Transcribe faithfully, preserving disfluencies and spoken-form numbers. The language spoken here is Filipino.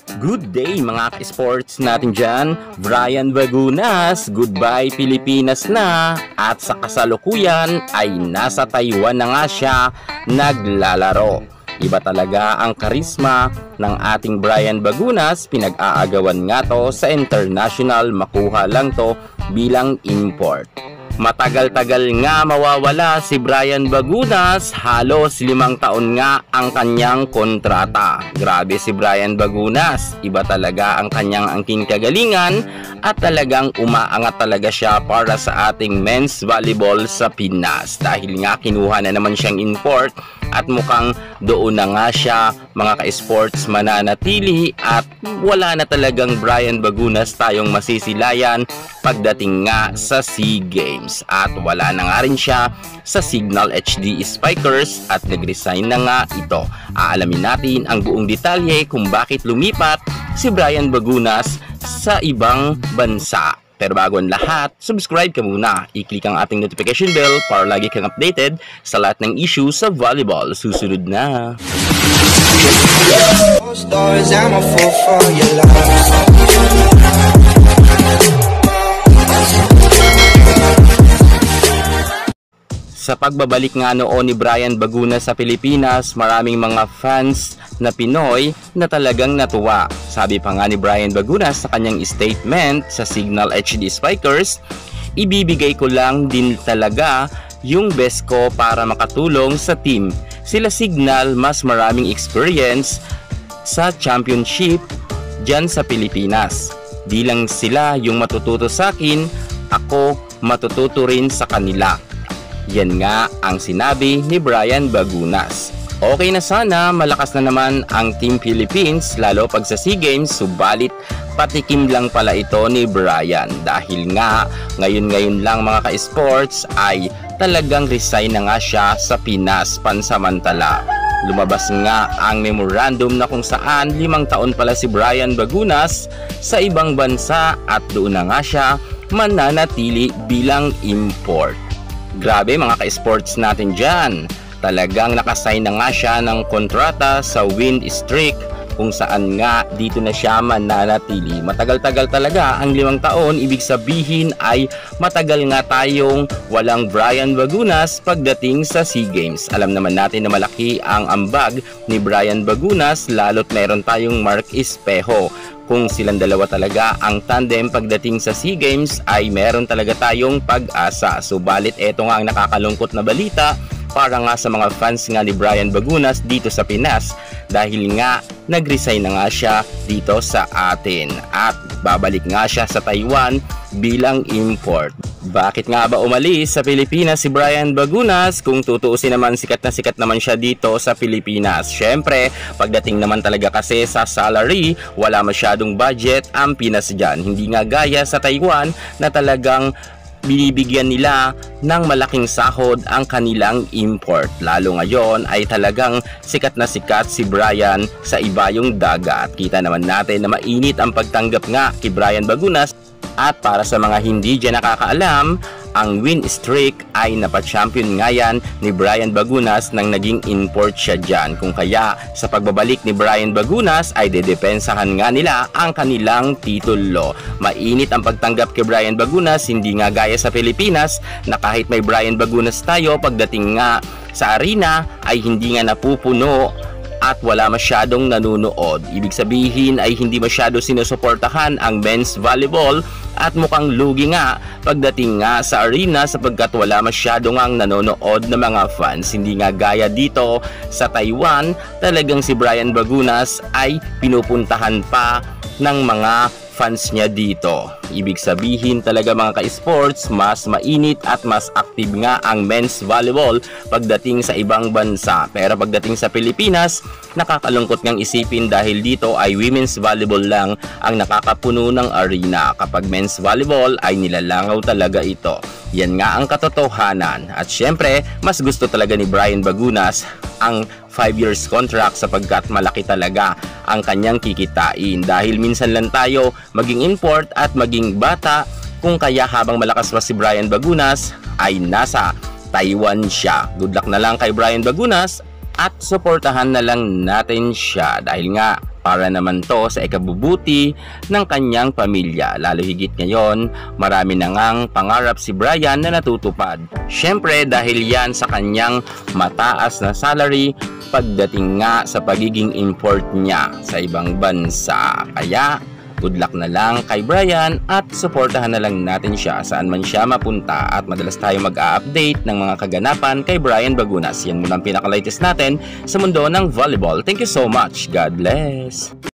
Good day mga ka-sports natin dyan. Brian Bagunas, goodbye Pilipinas na. At sa kasalukuyan ay nasa Taiwan na nga siya naglalaro. Iba talaga ang karisma ng ating Brian Bagunas. Pinag-aagawan nga to sa international, makuha lang to bilang import. Matagal-tagal nga mawawala si Brian Bagunas, halos limang taon nga ang kanyang kontrata. Grabe si Brian Bagunas, iba talaga ang kanyang angking kagalingan at talagang umaangat talaga siya para sa ating men's volleyball sa Pinas. Dahil nga kinuha na naman siyang import at mukhang doon na nga siya mga ka-sports mananatili at wala na talagang Brian Bagunas tayong masisilayan pagdating nga sa SEA Games. At wala na nga rin siya sa Signal H D Spikers at nag-resign na nga ito. Aalamin natin ang buong detalye kung bakit lumipat si Brian Bagunas sa ibang bansa. Pero bago ang lahat, subscribe ka muna. I-click ang ating notification bell para lagi kang updated sa lahat ng issues sa volleyball. Susunod na. Sa pagbabalik nga noon ni Brian Bagunas sa Pilipinas, maraming mga fans na Pinoy na talagang natuwa. Sabi pa nga ni Brian Bagunas sa kanyang statement sa Signal H D Spikers, ibibigay ko lang din talaga yung best ko para makatulong sa team. Sila Signal mas maraming experience sa championship dyan sa Pilipinas. Di lang sila yung matututo sa akin, ako matututo rin sa kanila. Yan nga ang sinabi ni Brian Bagunas. Okay na sana, malakas na naman ang Team Philippines lalo pag sa SEA Games, subalit patikim lang pala ito ni Brian dahil nga ngayon-ngayon lang mga ka-sports ay talagang resign na nga siya sa Pinas pansamantala. Lumabas nga ang memorandum na kung saan limang taon pala si Brian Bagunas sa ibang bansa at doon na nga siya mananatili bilang import. Grabe mga ka-sports natin dyan. Talagang nakasign na nga siya ng kontrata sa Wind Streak kung saan nga dito na siya mananatili. Matagal-tagal talaga ang limang taon, ibig sabihin ay matagal nga tayong walang Brian Bagunas pagdating sa SEA Games. Alam naman natin na malaki ang ambag ni Brian Bagunas lalo't meron tayong Mark Espejo. Kung silang dalawa talaga ang tandem pagdating sa SEA Games ay meron talaga tayong pag-asa. Subalit eto nga ang nakakalungkot na balita para nga sa mga fans nga ni Brian Bagunas dito sa Pinas dahil nga nag-resign na nga siya dito sa atin at babalik nga siya sa Taiwan bilang import. Bakit nga ba umalis sa Pilipinas si Brian Bagunas? Kung tutuusin naman, sikat na sikat naman siya dito sa Pilipinas. Syempre, pagdating naman talaga kasi sa salary, wala masyadong budget ang Pinas dyan. Hindi nga gaya sa Taiwan na talagang binibigyan nila ng malaking sahod ang kanilang import. Lalo ngayon ay talagang sikat na sikat si Brian sa ibayong dagat. Kita naman natin na mainit ang pagtanggap nga kay Brian Bagunas. At para sa mga hindi dyan nakakaalam, ang win streak ay napa-champion nga yan ni Brian Bagunas nang naging import siya dyan. Kung kaya sa pagbabalik ni Brian Bagunas ay dedepensahan nga nila ang kanilang titulo. Mainit ang pagtanggap kay Brian Bagunas, hindi nga gaya sa Pilipinas na kahit may Brian Bagunas tayo, pagdating nga sa arena ay hindi nga napupuno at wala masyadong nanonood. Ibig sabihin ay hindi masyado sinusuportahan ang men's volleyball at mukhang lugi nga pagdating nga sa arena sapagkat wala masyadong ang nanonood na mga fans. Hindi nga gaya dito sa Taiwan, talagang si Brian Bagunas ay pinupuntahan pa ng mga fans niya dito. Ibig sabihin talaga mga ka-sports, mas mainit at mas active nga ang men's volleyball pagdating sa ibang bansa. Pero pagdating sa Pilipinas, nakakalungkot ngang isipin dahil dito ay women's volleyball lang ang nakakapuno ng arena. Kapag men's volleyball ay nilalangaw talaga ito. Yan nga ang katotohanan. At syempre, mas gusto talaga ni Brian Bagunas ang five years contract sapagkat malaki talaga ang kanyang kikitain dahil minsan lang tayo maging import at maging bata, kung kaya habang malakas pa si Brian Bagunas ay nasa Taiwan siya. Good luck na lang kay Brian Bagunas at suportahan na lang natin siya dahil nga Para naman to sa ikabubuti ng kanyang pamilya. Lalo higit ngayon, marami na ngang pangarap si Brian na natutupad. Syempre dahil yan sa kanyang mataas na salary pagdating nga sa pagiging import niya sa ibang bansa. Kaya good luck na lang kay Brian at suportahan na lang natin siya saan man siya mapunta at madalas tayo mag-a-update ng mga kaganapan kay Brian Bagunas. Yan muna ang pinaka-latest natin sa mundo ng volleyball. Thank you so much. God bless.